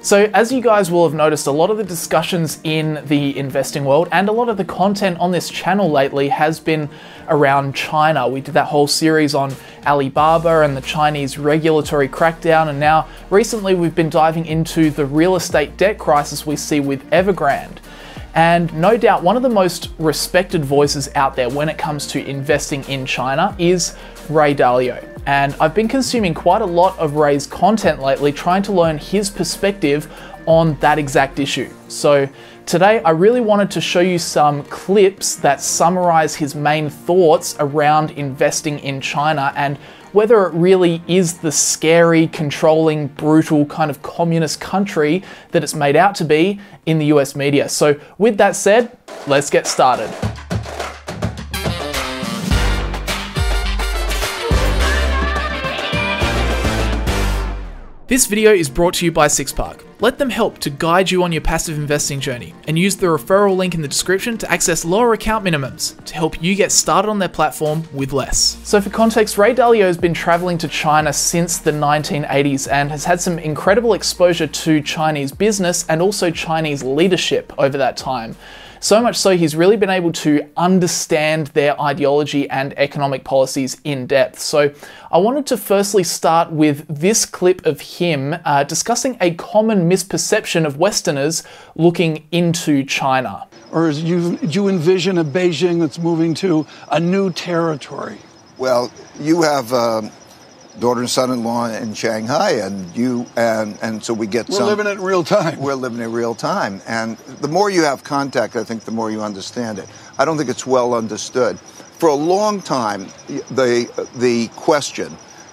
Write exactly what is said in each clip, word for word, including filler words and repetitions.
So as you guys will have noticed, a lot of the discussions in the investing world and a lot of the content on this channel lately has been around China. We did that whole series on Alibaba and the Chinese regulatory crackdown, and now recently we've been diving into the real estate debt crisis we see with Evergrande. And no doubt one of the most respected voices out there when it comes to investing in China is Ray Dalio. And I've been consuming quite a lot of Ray's content lately, trying to learn his perspective on that exact issue. So today I really wanted to show you some clips that summarize his main thoughts around investing in China and whether it really is the scary, controlling, brutal kind of communist country that it's made out to be in the U S media. So with that said, let's get started. This video is brought to you by SixPark. Let them help to guide you on your passive investing journey, and use the referral link in the description to access lower account minimums to help you get started on their platform with less. So for context, Ray Dalio has been traveling to China since the nineteen eighties and has had some incredible exposure to Chinese business and also Chinese leadership over that time. So much so he's really been able to understand their ideology and economic policies in depth. So I wanted to firstly start with this clip of him uh, discussing a common misperception of Westerners looking into China. Or is you, do you envision a Beijing that's moving to a new territory? Well, you have um, daughter and son-in-law in Shanghai, and you and and so we get we're some. We're living it in real time. We're living in real time, and the more you have contact, I think the more you understand it. I don't think it's well understood. For a long time, the the question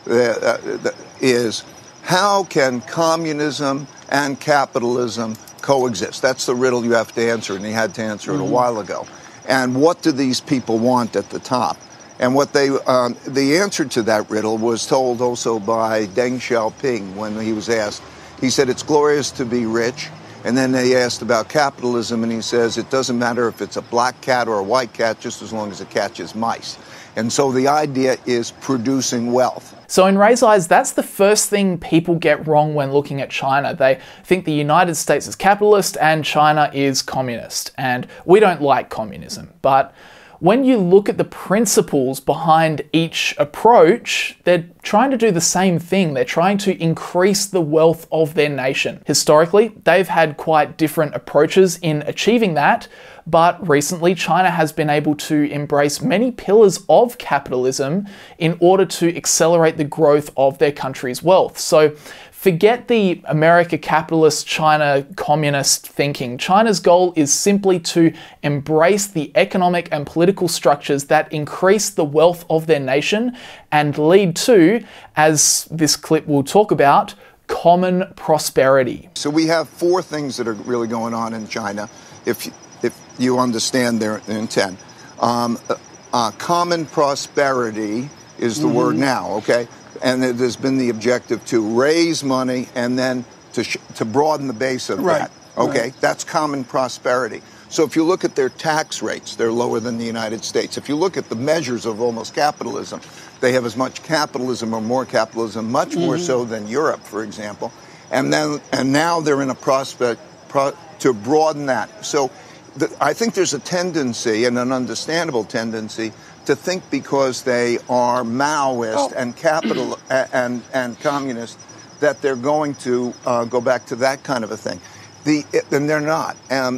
uh, is how can communism and capitalism coexist? That's the riddle you have to answer, and you had to answer it mm-hmm. a while ago. And what do these people want at the top? And what they, um, the answer to that riddle was told also by Deng Xiaoping when he was asked. He said, it's glorious to be rich. And then they asked about capitalism, and he says, it doesn't matter if it's a black cat or a white cat, just as long as it catches mice. And so the idea is producing wealth. So in Ray's eyes, that's the first thing people get wrong when looking at China. They think the United States is capitalist and China is communist. And we don't like communism. But when you look at the principles behind each approach, they're trying to do the same thing. They're trying to increase the wealth of their nation. Historically, they've had quite different approaches in achieving that, but recently China has been able to embrace many pillars of capitalism in order to accelerate the growth of their country's wealth. So forget the America capitalist, China communist thinking. China's goal is simply to embrace the economic and political structures that increase the wealth of their nation and lead to, as this clip will talk about, common prosperity. So we have four things that are really going on in China, if, if you understand their intent. Um, uh, common prosperity is the mm-hmm. word now, okay? And it has been the objective to raise money and then to sh to broaden the base of right. that. Okay, right. That's common prosperity. So if you look at their tax rates, they're lower than the United States. If you look at the measures of almost capitalism, they have as much capitalism or more capitalism, much mm-hmm. more so than Europe, for example. And then and now they're in a prospect pro to broaden that. So the, I think there's a tendency, and an understandable tendency, to think because they are Maoist oh. and capital and and communist that they're going to uh, go back to that kind of a thing. The and they're not. Um,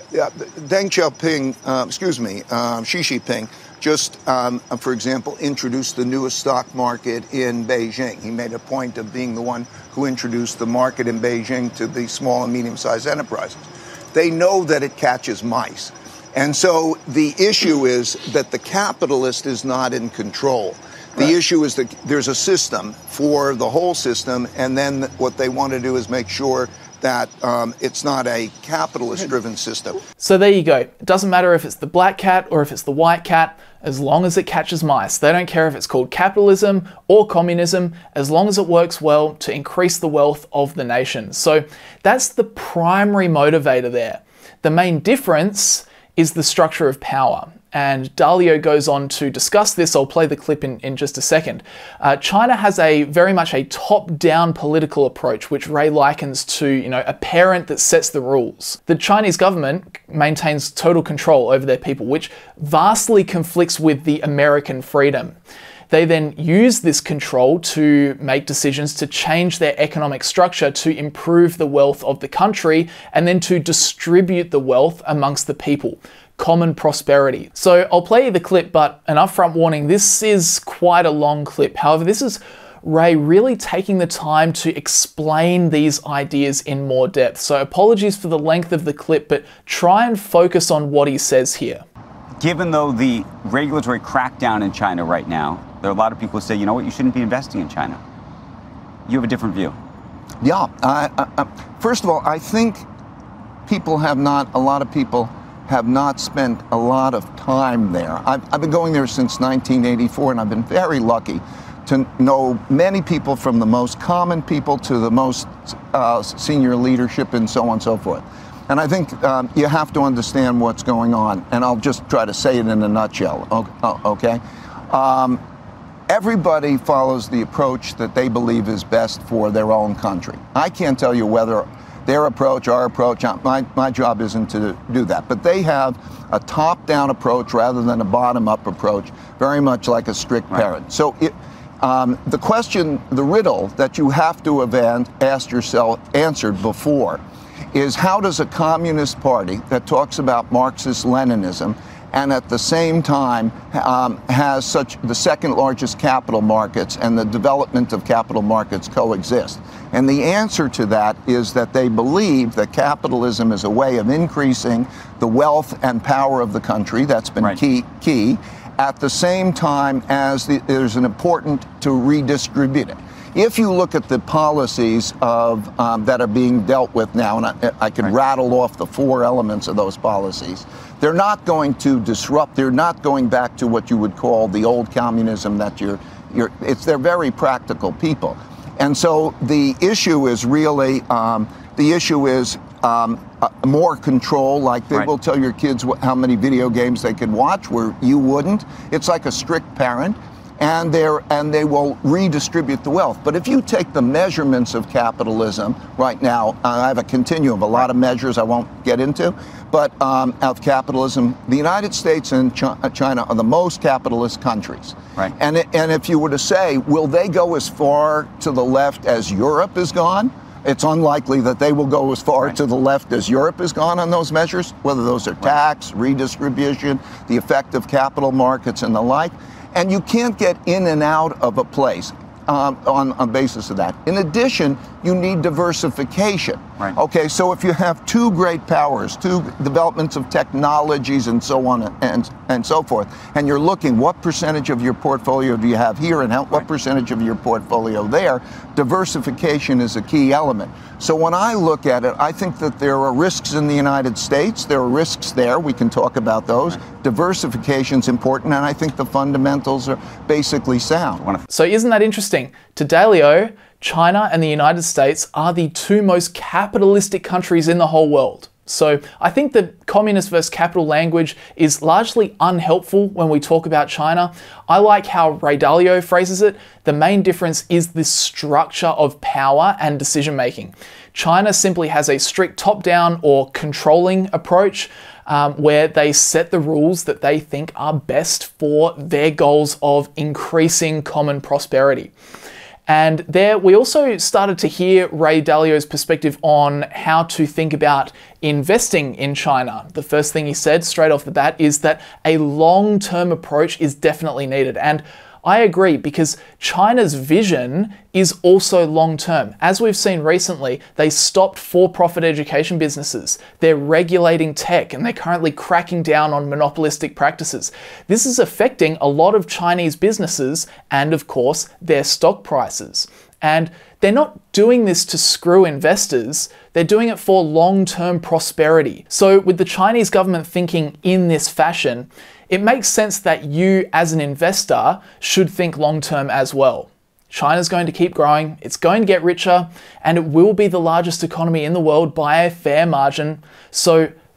Deng Xiaoping, uh, excuse me, um, Xi Jinping just, um, for example, introduced the newest stock market in Beijing. He made a point of being the one who introduced the market in Beijing to the small and medium-sized enterprises. They know that it catches mice. And so the issue is that the capitalist is not in control. The right. issue is that there's a system for the whole system, and then what they want to do is make sure that um, it's not a capitalist-driven system. So there you go. It doesn't matter if it's the black cat or if it's the white cat, as long as it catches mice. They don't care if it's called capitalism or communism, as long as it works well to increase the wealth of the nation. So that's the primary motivator there. The main difference is the structure of power. And Dalio goes on to discuss this. I'll play the clip in, in just a second. Uh, China has a very much a top-down political approach, which Ray likens to, you know, a parent that sets the rules. The Chinese government maintains total control over their people, which vastly conflicts with the American freedom. They then use this control to make decisions to change their economic structure to improve the wealth of the country and then to distribute the wealth amongst the people. Common prosperity. So I'll play you the clip, but an upfront warning, this is quite a long clip. However, this is Ray really taking the time to explain these ideas in more depth. So apologies for the length of the clip, but try and focus on what he says here. Given, though, the regulatory crackdown in China right now, there are a lot of people who say, you know what, you shouldn't be investing in China. You have a different view. Yeah. I, I, I, first of all, I think people have not, a lot of people have not spent a lot of time there. I've, I've been going there since nineteen eighty-four, and I've been very lucky to know many people, from the most common people to the most uh, senior leadership and so on and so forth. And I think um, you have to understand what's going on, and I'll just try to say it in a nutshell, okay? Um, everybody follows the approach that they believe is best for their own country. I can't tell you whether their approach, our approach, my, my job isn't to do that. But they have a top-down approach rather than a bottom-up approach, very much like a strict right. parent. So it, um, the question, the riddle that you have to have asked yourself, answered before, is how does a communist party that talks about Marxist-Leninism and at the same time um, has such the second largest capital markets and the development of capital markets coexist? And the answer to that is that they believe that capitalism is a way of increasing the wealth and power of the country. That's been right. key, key, at the same time as the, there's an important to redistribute it. If you look at the policies of um, that are being dealt with now, and I, I could right. rattle off the four elements of those policies, they're not going to disrupt, they're not going back to what you would call the old communism that you're, you're it's, they're very practical people. And so the issue is really, um, the issue is um, uh, more control, like they right. will tell your kids wh how many video games they can watch where you wouldn't. It's like a strict parent. And, they're, and they will redistribute the wealth. But if you take the measurements of capitalism right now, uh, I have a continuum, a lot of measures I won't get into, but um, of capitalism, the United States and China are the most capitalist countries. Right. And, it, and if you were to say, will they go as far to the left as Europe has gone? It's unlikely that they will go as far right. to the left as Europe has gone on those measures, whether those are tax, redistribution, the effect of capital markets and the like. And you can't get in and out of a place um, on a basis of that. In addition, you need diversification. Right. Okay, so if you have two great powers, two developments of technologies and so on and, and so forth, and you're looking what percentage of your portfolio do you have here and how, what right. percentage of your portfolio there, diversification is a key element. So when I look at it, I think that there are risks in the United States, there are risks there, we can talk about those. Right. Diversification is important, and I think the fundamentals are basically sound. So isn't that interesting? To Dalio, China and the United States are the two most capitalistic countries in the whole world. So I think the communist versus capital language is largely unhelpful when we talk about China. I like how Ray Dalio phrases it. The main difference is the structure of power and decision making. China simply has a strict top-down or controlling approach um, where they set the rules that they think are best for their goals of increasing common prosperity. And there we also started to hear Ray Dalio's perspective on how to think about investing in China. The first thing he said straight off the bat is that a long-term approach is definitely needed. And I agree, because China's vision is also long-term. As we've seen recently, they stopped for-profit education businesses. They're regulating tech, and they're currently cracking down on monopolistic practices. This is affecting a lot of Chinese businesses and, of course, their stock prices. And they're not doing this to screw investors, they're doing it for long-term prosperity. So with the Chinese government thinking in this fashion, it makes sense that you as an investor should think long-term as well. China's going to keep growing, it's going to get richer, and it will be the largest economy in the world by a fair margin. So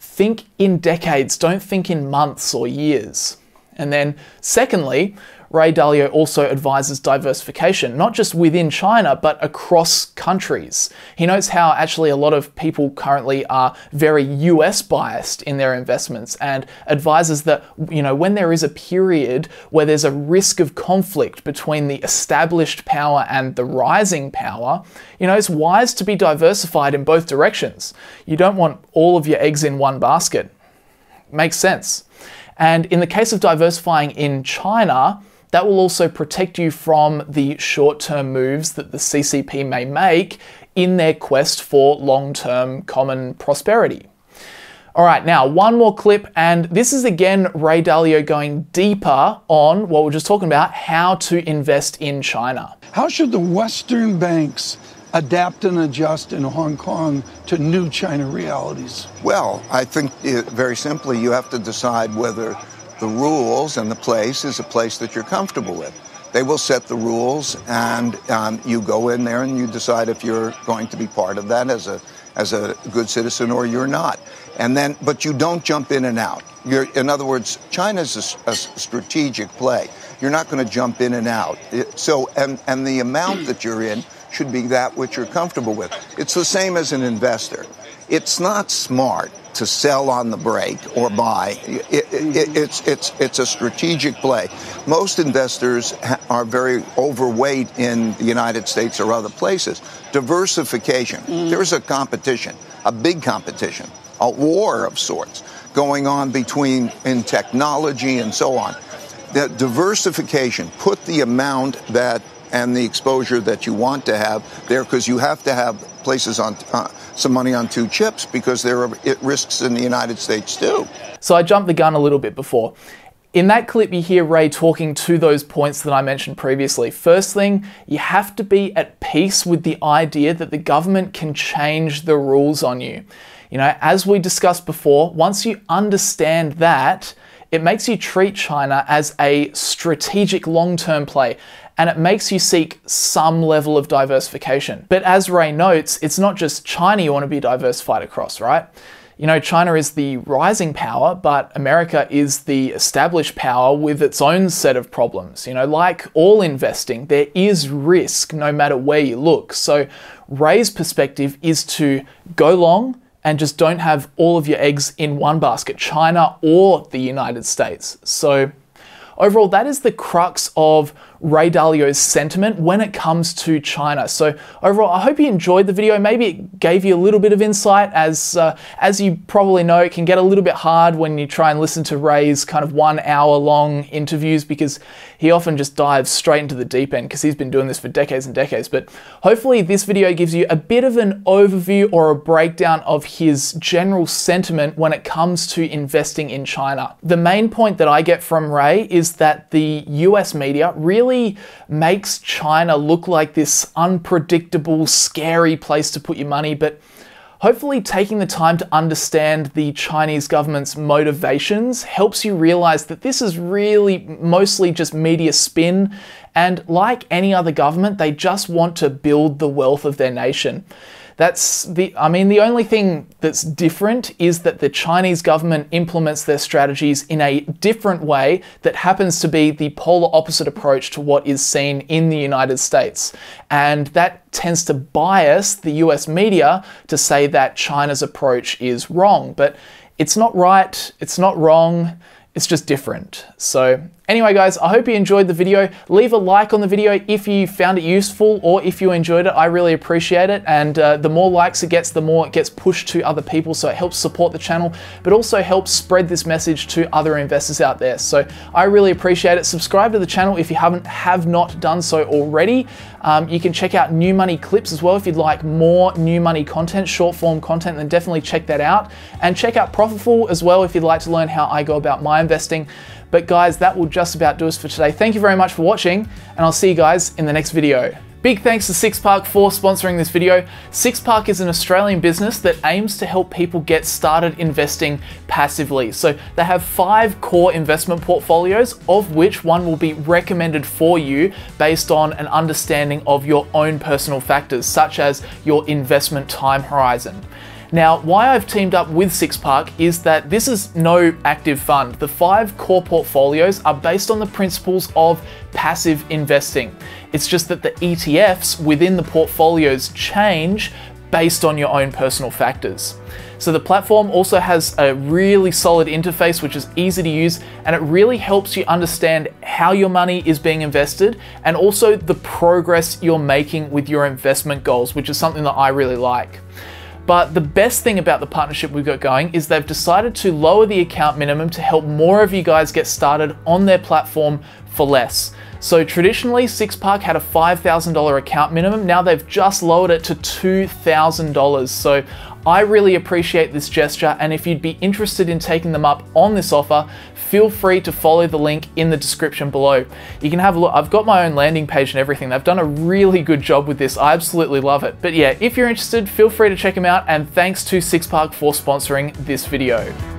think in decades, don't think in months or years. And then secondly, Ray Dalio also advises diversification, not just within China, but across countries. He notes how actually a lot of people currently are very U S biased in their investments, and advises that, you know, when there is a period where there's a risk of conflict between the established power and the rising power, you know, it's wise to be diversified in both directions. You don't want all of your eggs in one basket. Makes sense. And in the case of diversifying in China, that will also protect you from the short-term moves that the C C P may make in their quest for long-term common prosperity. All right, now one more clip, and this is again Ray Dalio going deeper on what we're just talking about, how to invest in China. How should the Western banks adapt and adjust in Hong Kong to new China realities? Well, I think it, very simply, you have to decide whether the rules and the place is a place that you're comfortable with. They will set the rules, and um, you go in there and you decide if you're going to be part of that as a as a good citizen or you're not. And then, but you don't jump in and out. You're, in other words, China's a, a strategic play. You're not going to jump in and out. It, so, and and the amount that you're in should be that which you're comfortable with. It's the same as an investor. It's not smart to sell on the break or buy. It, it, it's it's it's a strategic play. Most investors ha- are very overweight in the United States or other places. Diversification. Mm. There's a competition, a big competition, a war of sorts going on between in technology and so on. That diversification, put the amount that and the exposure that you want to have there, because you have to have places on uh, some money on two chips, because there are risks in the United States too. So I jumped the gun a little bit before. In that clip, you hear Ray talking to those points that I mentioned previously. First thing, you have to be at peace with the idea that the government can change the rules on you. You know, as we discussed before, once you understand that, it makes you treat China as a strategic long-term play, and it makes you seek some level of diversification. But as Ray notes, it's not just China you want to be diversified across, right? You know, China is the rising power, but America is the established power with its own set of problems. You know, like all investing, there is risk no matter where you look. So Ray's perspective is to go long and just don't have all of your eggs in one basket, China or the United States. So overall, that is the crux of Ray Dalio's sentiment when it comes to China. So overall, I hope you enjoyed the video. Maybe it gave you a little bit of insight. As uh, as you probably know, it can get a little bit hard when you try and listen to Ray's kind of one hour long interviews, because he often just dives straight into the deep end, because he's been doing this for decades and decades. But hopefully this video gives you a bit of an overview or a breakdown of his general sentiment when it comes to investing in China. The main point that I get from Ray is that the U S media really makes China look like this unpredictable, scary place to put your money, but hopefully taking the time to understand the Chinese government's motivations helps you realize that this is really mostly just media spin, and like any other government, they just want to build the wealth of their nation. That's the, I mean, the only thing that's different is that the Chinese government implements their strategies in a different way that happens to be the polar opposite approach to what is seen in the United States. And that tends to bias the U S media to say that China's approach is wrong. But it's not right, it's not wrong, it's just different. So anyway, guys, I hope you enjoyed the video. Leave a like on the video if you found it useful or if you enjoyed it. I really appreciate it. And uh, the more likes it gets, the more it gets pushed to other people. So it helps support the channel, but also helps spread this message to other investors out there. So I really appreciate it. Subscribe to the channel if you haven't have not done so already. Um, you can check out New Money clips as well if you'd like more New Money content, short form content, then definitely check that out. And check out Profitful as well if you'd like to learn how I go about my investing. But guys, that will just about do us for today. Thank you very much for watching, and I'll see you guys in the next video. Big thanks to SixPark for sponsoring this video. SixPark is an Australian business that aims to help people get started investing passively. So they have five core investment portfolios, of which one will be recommended for you based on an understanding of your own personal factors, such as your investment time horizon. Now, why I've teamed up with SixPark is that this is no active fund. The five core portfolios are based on the principles of passive investing. It's just that the E T Fs within the portfolios change based on your own personal factors. So the platform also has a really solid interface, which is easy to use, and it really helps you understand how your money is being invested and also the progress you're making with your investment goals, which is something that I really like. But the best thing about the partnership we've got going is they've decided to lower the account minimum to help more of you guys get started on their platform for less. So traditionally, SixPark had a five thousand dollar account minimum. Now they've just lowered it to two thousand dollars. So I really appreciate this gesture, and if you'd be interested in taking them up on this offer, feel free to follow the link in the description below. You can have a look. I've got my own landing page and everything. They've done a really good job with this. I absolutely love it. But yeah, if you're interested, feel free to check them out, and thanks to SixPark for sponsoring this video.